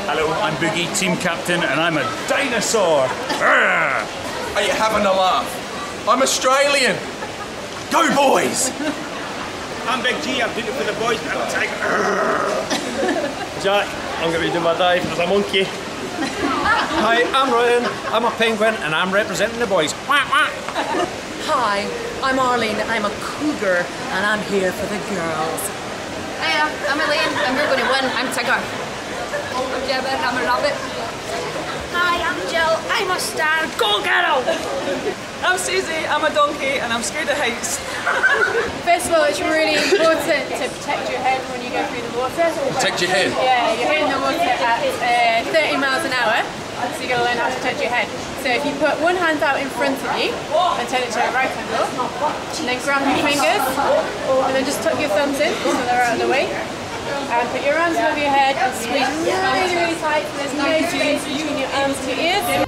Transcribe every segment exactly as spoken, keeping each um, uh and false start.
Hello, I'm Boogie, team captain, and I'm a dinosaur. Are you having a laugh? I'm Australian. Go boys! I'm Big G, I'm doing it for the boys, but I'm a tiger. Jack, I'm going to be doing my dive as a monkey. Hi, I'm Ryan, I'm a penguin and I'm representing the boys. Hi, I'm Arlene, I'm a cougar and I'm here for the girls. Hiya, I'm Elaine and we're going to win. I'm Tigger. I'm Jebba and I'm a rabbit. Hi, I'm Jill, I'm a star. Go girl! I'm Susie, I'm a donkey and I'm scared of heights. First of all, it's really important to protect your head when you go through the water. Protect your head? Yeah, you're hitting the water at uh, thirty miles an hour, so you've got to learn how to protect your head. So if you put one hand out in front of you and turn it to a right angle, and then grab your fingers, and then just tuck your thumbs in so they're out of the way, and put your arms above your head and squeeze really, really tight so there's no space between your arms and your ears.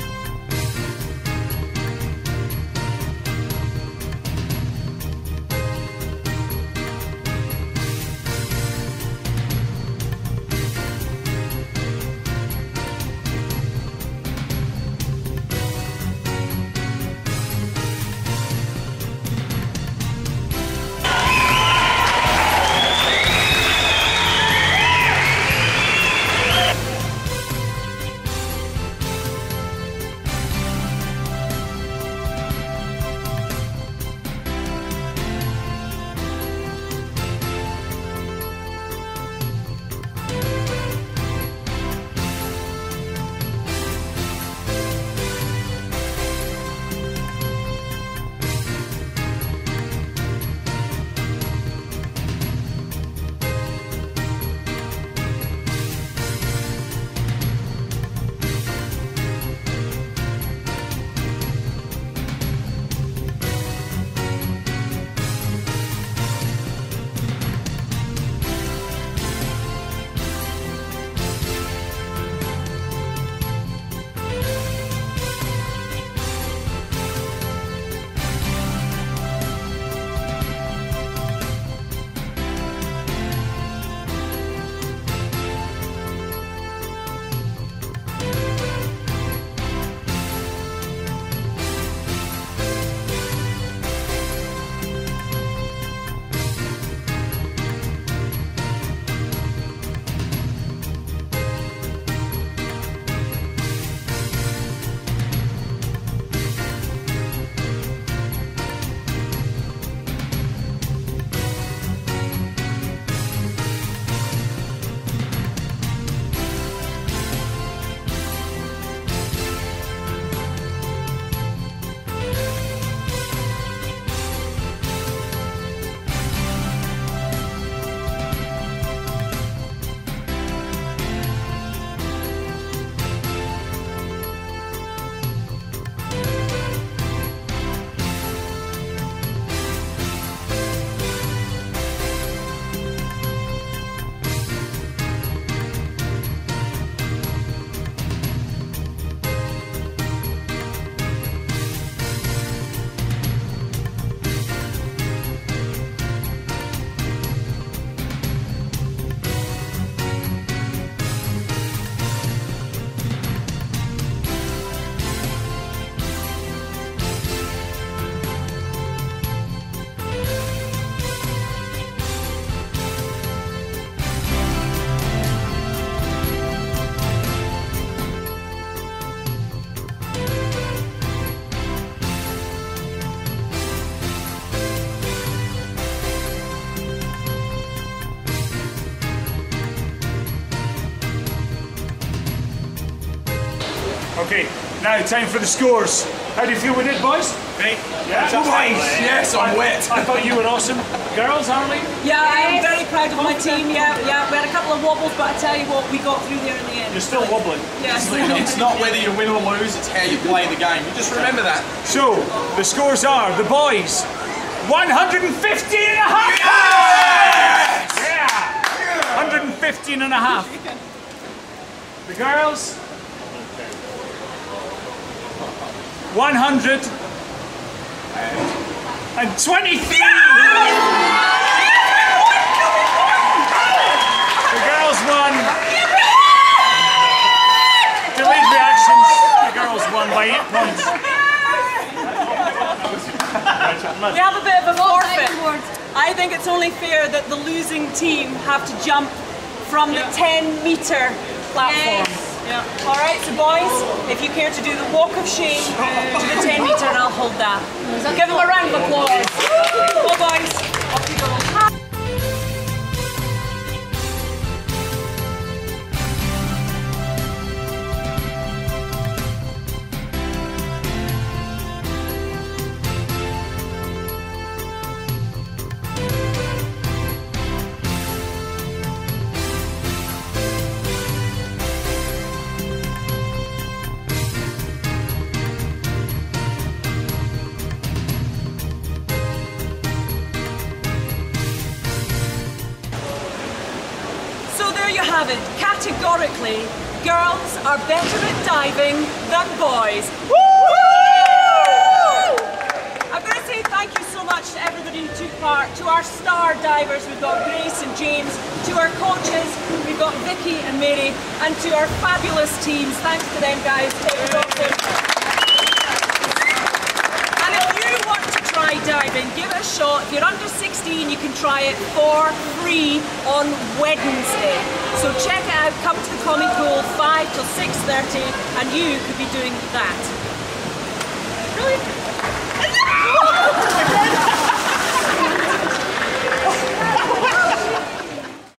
Okay, now time for the scores. How do you feel with it, boys? Great. Yeah? Boys! Yes, I'm wet. I thought you were awesome. Girls, Arlene? Yeah, I'm very proud of my team, yeah, yeah. We had a couple of wobbles, but I tell you what, we got through there in the end. You're still wobbling. Yes. It's not whether you win or lose, it's how you play the game. You just remember that. So, the scores are, the boys, one hundred fifteen and a half! Yes! Yeah! one hundred fifteen and a half. The girls, one hundred twenty-three! The girls won We have a bit of a forfeit. I think it's only fair that the losing team have to jump from the ten metre platform. Yeah. All right, so boys, if you care to do the walk of shame to the ten metre, and I'll hold that. Give them a round of applause. Go boys, off you go. Have it. Categorically, girls are better at diving than boys. Woo! I'm going to say thank you so much to everybody who took part, to our star divers, we've got Grace and James, to our coaches, we've got Vicky and Mary, and to our fabulous teams. Thanks to them guys. It was awesome. And if you want to try diving, give it a shot. If you're under sixteen, you can try it for free on Wednesday. So check it out, come to the Commie Pool five till six thirty and you could be doing that. Brilliant.